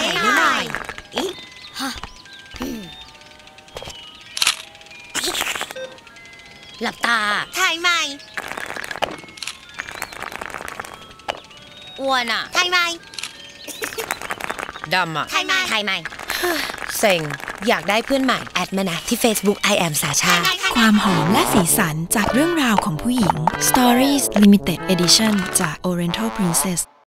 หน่อยหลับตาถ่ายใหม่อ้วนอ่ะถ่ายใหม่ดำอ่ะถ่ายใหม่เซ็งอยากได้เพื่อนใหม่แอดมานะที่ Facebook I am สาชาความหอมและสีสันจากเรื่องราวของผู้หญิง Stories Limited Edition จาก Oriental Princess